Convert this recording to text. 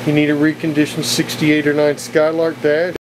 You need a reconditioned 68 or 9 Skylark Dash.